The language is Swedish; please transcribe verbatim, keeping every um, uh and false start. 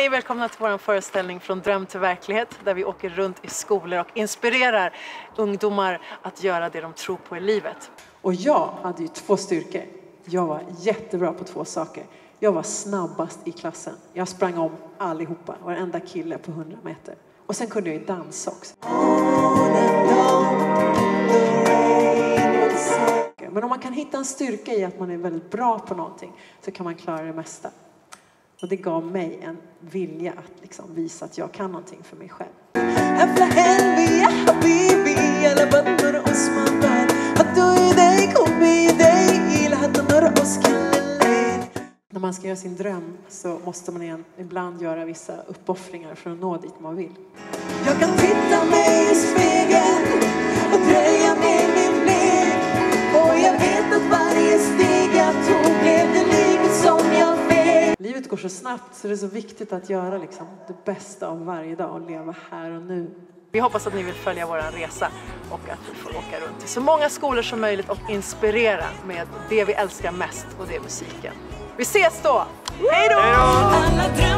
Hej, välkomna till vår föreställning Från dröm till verklighet, där vi åker runt i skolor och inspirerar ungdomar att göra det de tror på i livet. Och jag hade ju två styrkor. Jag var jättebra på två saker. Jag var snabbast i klassen. Jag sprang om allihopa, var en enda kille på hundra meter. Och sen kunde jag ju dansa också. Men om man kan hitta en styrka i att man är väldigt bra på någonting, så kan man klara det mesta. Och det gav mig en vilja att liksom visa att jag kan någonting för mig själv. När man ska göra sin dröm så måste man ibland göra vissa uppoffringar för att nå dit man vill. Jag kan titta mig i spegeln och dröja med min blick. Och jag vet att varje steg jag tog blev det livet som jag fick. Livet går så snabbt, så det är så viktigt att göra liksom det bästa av varje dag och leva här och nu. Vi hoppas att ni vill följa vår resa och att vi får åka runt till så många skolor som möjligt och inspirera med det vi älskar mest, och det är musiken. Vi ses då! Hej då!